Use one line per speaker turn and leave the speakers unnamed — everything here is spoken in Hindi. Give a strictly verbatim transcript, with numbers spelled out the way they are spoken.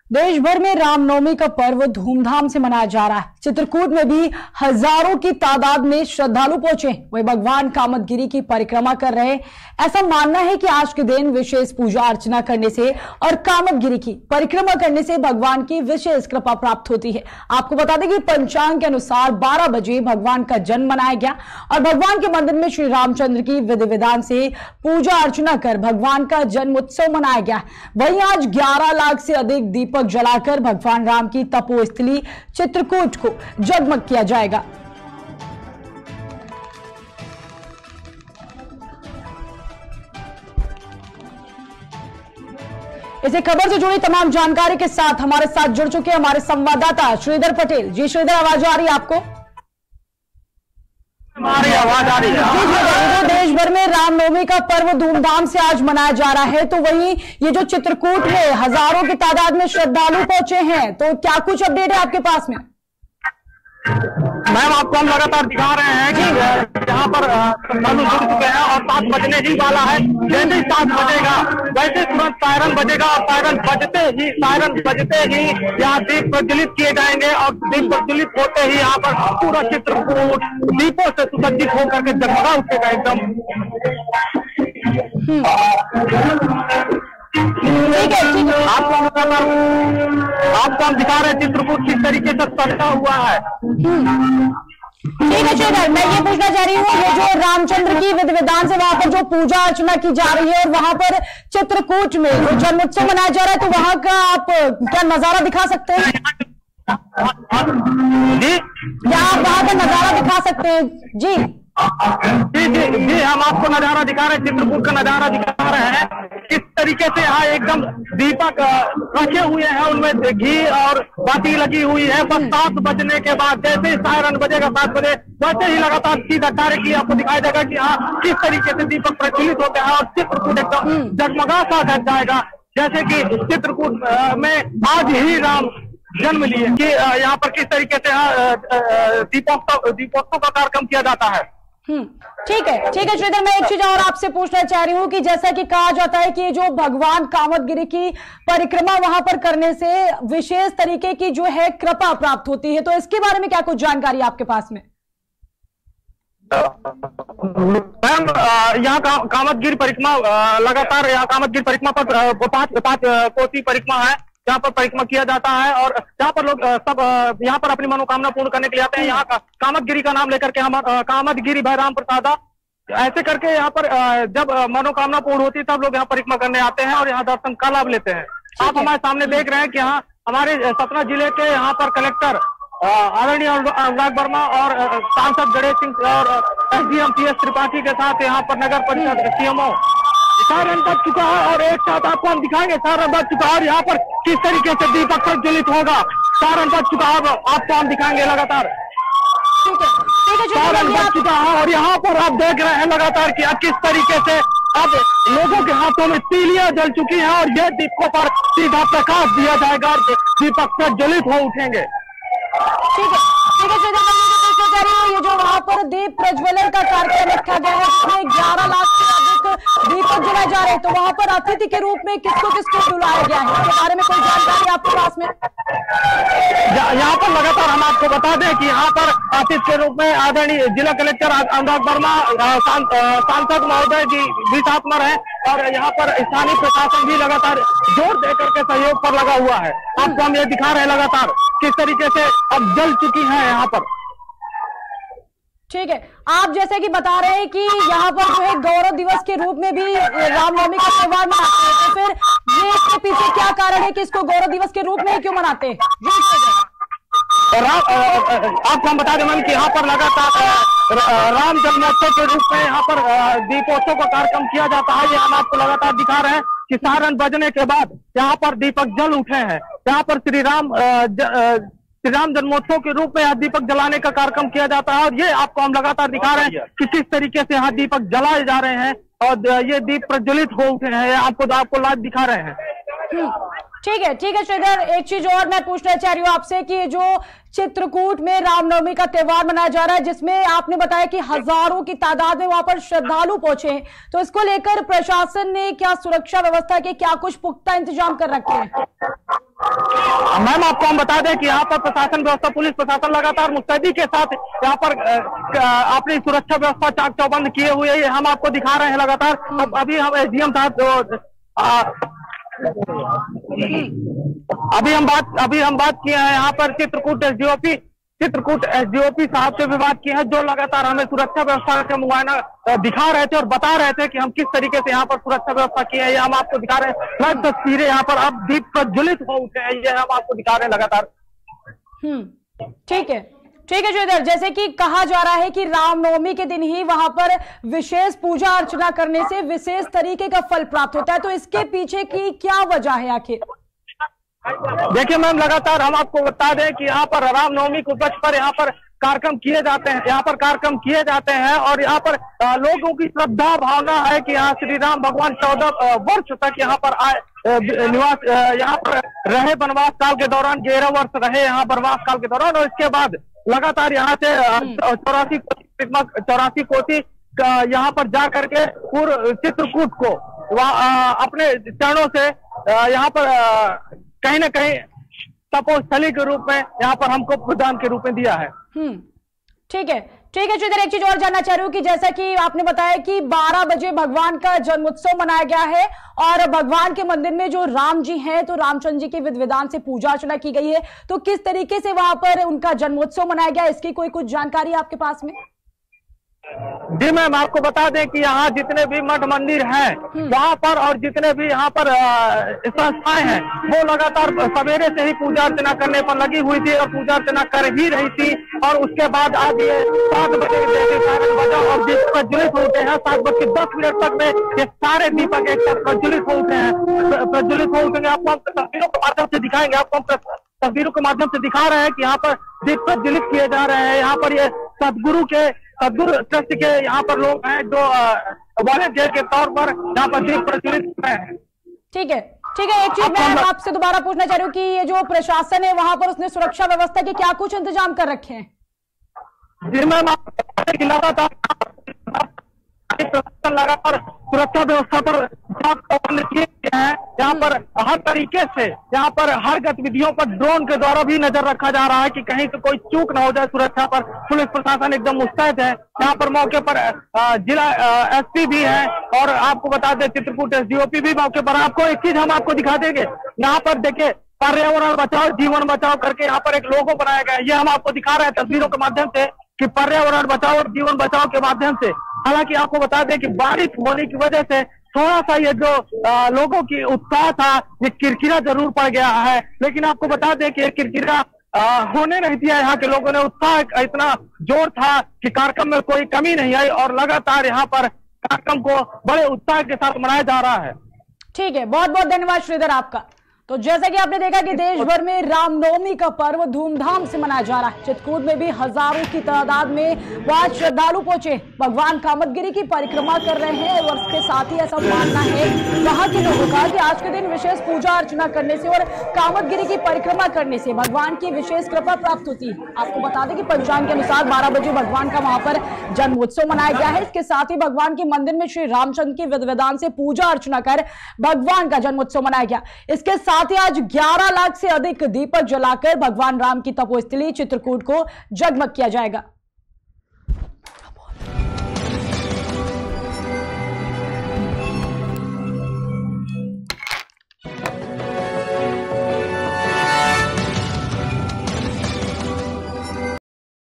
देश भर में रामनवमी का पर्व धूमधाम से मनाया जा रहा है। चित्रकूट में भी हजारों की तादाद में श्रद्धालु पहुंचे, वही भगवान कामदगिरि की परिक्रमा कर रहे। ऐसा मानना है कि आज के दिन विशेष पूजा अर्चना करने से और कामदगिरि की परिक्रमा करने से भगवान की विशेष कृपा प्राप्त होती है। आपको बता दें कि पंचांग के अनुसार बारह बजे भगवान का जन्म मनाया गया और भगवान के मंदिर में श्री रामचंद्र की विधि विधान से पूजा अर्चना कर भगवान का जन्म उत्सव मनाया गया। वहीं आज ग्यारह लाख से अधिक दीपक जलाकर भगवान राम की तपोस्थली चित्रकूट को जगमग किया जाएगा। इसी खबर से जुड़ी तमाम जानकारी के साथ हमारे साथ जुड़ चुके हमारे संवाददाता श्रीधर पटेल। जी श्रीधर, आवाज आ रही है आपको?
हमारी आवाज आ रही है।
देश भर में रामनवमी का पर्व धूमधाम से आज मनाया जा रहा है, तो वहीं ये जो चित्रकूट में हजारों की तादाद में श्रद्धालु पहुंचे हैं, तो क्या कुछ अपडेट है आपके पास में?
मैम, आपको हम लगातार दिखा रहे हैं कि यहाँ पर श्रद्धालु जुड़ चुके हैं और सात बजने ही वाला है। जैसे ही सात बजेगा वैसे तुरंत सायरन बजेगा और सायरन बजते ही सायरन बजते ही यहाँ दीप प्रज्वलित किए जाएंगे और दीप प्रज्वलित होते ही यहाँ पर पूरा चित्रकूट दीपों से सुसज्जित होकर के जगमगा उठेगा एकदम।
ठीक है, ठीक है।
आपको आपको हम दिखा रहे हैं चित्रकूट किस तरीके से सजा हुआ है।
ठीक है श्रीधर, मैं ये पूछना चाह रही हूँ, ये जो रामचंद्र की विधि विधान से वहां पर जो पूजा अर्चना की जा रही है और वहां पर चित्रकूट में जो जन्मोत्सव मनाया जा रहा है, तो वहां का आप क्या नजारा दिखा सकते हैं?
जी,
क्या आप वहां का नजारा दिखा सकते हैं? जी
जी जी जी हम आपको नजारा दिखा रहे हैं, चित्रकूट का नजारा दिखा रहे हैं। किस तरीके से यहाँ एकदम दीपक रखे हुए हैं, उनमें घी और बाती लगी हुई है। बस सात बजने के बाद जैसे ही सायरन बजेगा सात बजे वैसे ही लगातार सीधा कार्य की आपको दिखाई देगा कि हाँ किस तरीके से दीपक प्रज्वलित होते हैं और चित्रकूट एकदम जगमगा सा कर जाएगा। जैसे कि चित्रकूट में आज ही राम जन्म लिए कि यहाँ पर किस तरीके से दीपोत्सव दीपोत्सव का कार्यक्रम किया जाता है।
ठीक है, ठीक है श्रीधर, मैं एक चीज और आपसे पूछना चाह रही हूँ कि जैसा कि कहा जाता है कि जो भगवान कामदगिरि की परिक्रमा वहां पर करने से विशेष तरीके की जो है कृपा प्राप्त होती है, तो इसके बारे में क्या कुछ जानकारी आपके पास में?
मैम, यहाँ का, कामदगिरि परिक्रमा लगातार यहाँ कामदगिरि परिक्रमा पर पांच पांच कोसी परिक्रमा है, यहाँ पर परिक्रमा किया जाता है और यहाँ पर लोग सब यहाँ पर अपनी मनोकामना पूर्ण करने के लिए आते हैं। यहाँ का कामदगिरि का नाम लेकर के हम कामदगिरि भाई राम प्रसादा ऐसे करके यहाँ पर जब मनोकामना पूर्ण होती है तब लोग यहाँ परिक्रमा करने आते हैं और यहाँ दर्शन का लाभ लेते हैं। आप हमारे सामने देख रहे हैं कि यहाँ हमारे सतना जिले के यहाँ पर कलेक्टर आदरणीय अनुराग वर्मा और सांसद गणेश सिंह और एसडीएम पी एस त्रिपाठी के साथ यहाँ पर नगर परिषद सीएमओ सायरन बज चुका है और एक साथ आपको हम दिखाएंगे सायरन बज चुका है और यहाँ पर किस तरीके से दीपक प्रज्वलित होगा। सायरन बज चुका है, आपको हम दिखाएंगे लगातार।
ठीक है, ठीक है,
सायरन बज चुका है और यहाँ पर आप देख रहे हैं लगातार कि किस तरीके से अब लोगों के हाथों में तीलियां जल चुकी हैं और ये दीपों पर सीधा प्रकाश दिया जाएगा और दीपक प्रज्वलित हो उठेंगे।
ठीक है, ठीक है, ये जो वहां पर दीप प्रज्वलन का कार्यक्रम रखा गया है जिसमें ग्यारह लाख से अधिक दीपक जलाए जा रहे हैं, तो वहां पर अतिथि के रूप में किसको किसको बुलाया गया है, इसके बारे में कोई जानकारी आपके पास में?
यहाँ पर लगातार हम आपको बता दें कि यहाँ पर अतिथि के रूप में आदरणीय जिला कलेक्टर अनुराग वर्मा, सांसद महोदय जी भी साथ में रहे और यहाँ पर स्थानीय प्रशासन भी लगातार जोर देकर के सहयोग पर लगा हुआ है। आपको हम ये दिखा रहे हैं लगातार किस तरीके से अब जल चुकी है यहाँ पर।
ठीक है, आप जैसे कि बता रहे हैं कि यहाँ पर जो है गौरव दिवस के रूप में भी रामनवमी का त्योहार मनाते हैं, तो फिर ये इसके पीछे क्या कारण है कि इसको गौरव दिवस के रूप में ही क्यों मनाते हैं?
आपको हम बता दें मैम कि यहाँ पर लगातार राम जन्मोत्सव के रूप में यहाँ पर दीपोत्सव का कार्यक्रम किया जाता है। ये हम आपको लगातार दिखा रहे हैं कि सायरन बजने के बाद यहाँ पर दीपक जल उठे हैं। यहाँ पर श्री राम श्री राम जन्मोत्सव के रूप में यहाँ दीपक जलाने का कार्यक्रम किया जाता है और ये आपको हम लगातार दिखा रहे हैं कि किस तरीके से यहाँ दीपक जलाए जा रहे हैं और ये दीप प्रज्वलित हो उठे हैं। आपको आपको लाइव दिखा रहे हैं।
ठीक है, ठीक है श्रीधर, एक चीज और मैं पूछना चाह रही हूँ आपसे कि जो चित्रकूट में रामनवमी का त्योहार मनाया जा रहा है जिसमें आपने बताया कि हजारों की तादाद में वहां पर श्रद्धालु पहुंचे हैं, तो इसको लेकर प्रशासन ने क्या सुरक्षा व्यवस्था के क्या कुछ पुख्ता इंतजाम कर रखे हैं?
मैम आपको हम बता दें कि यहाँ पर प्रशासन व्यवस्था, पुलिस प्रशासन लगातार मुस्तैदी के साथ यहाँ पर अपनी सुरक्षा व्यवस्था चाक चौबंद किए हुए है। हम आपको दिखा रहे हैं लगातार। अब अभी हम एसडीएम साहब अभी हम बात अभी हम बात किए हैं यहाँ पर चित्रकूट एसडीओपी चित्रकूट एसडीओपी साहब से भी बात की है, जो लगातार हमें सुरक्षा व्यवस्था का मुआयना दिखा रहे थे और बता रहे थे कि हम किस तरीके से यहाँ पर सुरक्षा व्यवस्था की है। ये हम आपको दिखा रहे हैं लाइव तस्वीरें। यहाँ पर अब दीप प्रज्वलित हो उठे हैं, ये हम आपको दिखा रहे हैं लगातार।
हम्म ठीक है ठीक है श्रीधर, जैसे कि कहा जा रहा है कि रामनवमी के दिन ही वहां पर विशेष पूजा अर्चना करने से विशेष तरीके का फल प्राप्त होता है, तो इसके पीछे की क्या वजह है आखिर?
देखिए मैम, लगातार हम आपको बता दें कि यहाँ पर रामनवमी के उपलक्ष्य पर यहाँ पर कार्यक्रम किए जाते हैं यहाँ पर कार्यक्रम किए जाते हैं और यहाँ पर आ, लोगों की श्रद्धा भावना है कि यहाँ श्री राम भगवान चौदह वर्ष तक यहाँ पर आए निवास यहाँ पर रहे, वनवास काल के दौरान ग्यारह वर्ष रहे यहाँ वनवास काल के दौरान, और इसके बाद लगातार यहाँ से चौरासी चौरासी कोसी यहाँ पर जा करके पूर्व चित्रकूट को वहाँ अपने चरणों से यहाँ पर कहीं ना कहीं तपोस्थली के रूप में यहाँ पर हमको प्रदान के रूप में दिया है।
हम्म ठीक है ठीक है श्रीधर, एक चीज और जानना चाह रही हूँ कि जैसा कि आपने बताया कि बारह बजे भगवान का जन्मोत्सव मनाया गया है और भगवान के मंदिर में जो राम जी हैं तो रामचंद्र जी के विधि विधान से पूजा अर्चना की गई है, तो किस तरीके से वहां पर उनका जन्मोत्सव मनाया गया, इसकी कोई कुछ जानकारी आपके पास में?
जी मैम, आपको बता दें कि यहाँ जितने भी मठ मंदिर हैं वहाँ पर और जितने भी यहाँ पर संस्थाएं हैं वो लगातार सवेरे से ही पूजा अर्चना करने पर लगी हुई थी और पूजा अर्चना कर ही रही थी, और उसके बाद आज ये सात बजे बजा और दीप प्रज्वलित होते हैं। सात बज के दस मिनट तक में ये सारे दीपक एक साथ प्रज्वलित होते हैं प्रज्वलित हो उठेंगे। आपको हम तस्वीरों के माध्यम से दिखाएंगे, आपको हम तस्वीरों के माध्यम से दिखा रहे हैं कि यहाँ पर दीप प्रज्वलित किए जा रहे हैं। यहाँ पर ये सदगुरु के सदगुरु ट्रस्ट के यहाँ पर लोग हैं जो वॉलंटियर के तौर पर यहाँ पर दीप प्रज्वलित कर रहे हैं।
ठीक है ठीक है, एक चीज मैं आपसे दोबारा पूछना चाह रही हूँ कि ये जो प्रशासन है वहां पर उसने सुरक्षा व्यवस्था के क्या कुछ इंतजाम कर रखे हैं?
जी मैम, लगातार लगातार सुरक्षा व्यवस्था पर किए गए हैं। यहाँ पर हर तरीके से यहाँ पर हर गतिविधियों पर ड्रोन के द्वारा भी नजर रखा जा रहा है कि कहीं से कोई चूक न हो जाए। सुरक्षा पर पुलिस प्रशासन एकदम मुस्तैद है। यहाँ पर मौके पर जिला एसपी भी है और आपको बता दें चित्रकूट एसडीओपी भी मौके पर। आपको एक चीज हम आपको दिखा देंगे, यहाँ पर देखिए पर्यावरण बचाओ जीवन बचाओ करके यहाँ पर एक लोगो बनाया गया है। ये हम आपको दिखा रहे हैं तस्वीरों के माध्यम से कि पर्यावरण बचाओ और जीवन बचाओ के माध्यम से। हालांकि आपको बता दें कि बारिश होने की वजह से थोड़ा सा ये जो आ, लोगों की उत्साह था ये किरकिरा जरूर पड़ गया है, लेकिन आपको बता दें कि ये किरकिरा होने नहीं दिया। यहाँ के लोगों ने उत्साह इतना जोर था कि कार्यक्रम में कोई कमी नहीं आई और लगातार यहाँ पर कार्यक्रम को बड़े उत्साह के साथ मनाया जा रहा है।
ठीक है, बहुत बहुत धन्यवाद श्रीधर आपका। तो जैसा कि आपने देखा कि देश भर में रामनवमी का पर्व धूमधाम से मनाया जा रहा है। चित्रकूट में भी हजारों की तादाद में वहां श्रद्धालु पहुंचे, भगवान कामदगिरी की परिक्रमा कर रहे हैं और उसके साथ ही ऐसा मानना है वहां के लोगों का कि आज के दिन विशेष पूजा अर्चना करने से और कामदगिरी की परिक्रमा करने से भगवान की विशेष कृपा प्राप्त होती है। आपको बता दें कि पंचांग के अनुसार बारह बजे भगवान का वहां पर जन्मोत्सव मनाया गया है। इसके साथ ही भगवान के मंदिर में श्री रामचंद्र की विधि विधान से पूजा अर्चना कर भगवान का जन्मोत्सव मनाया गया। इसके साथ ही आज ग्यारह लाख से अधिक दीपक जलाकर भगवान राम की तपोस्थली चित्रकूट को जगमग किया जाएगा।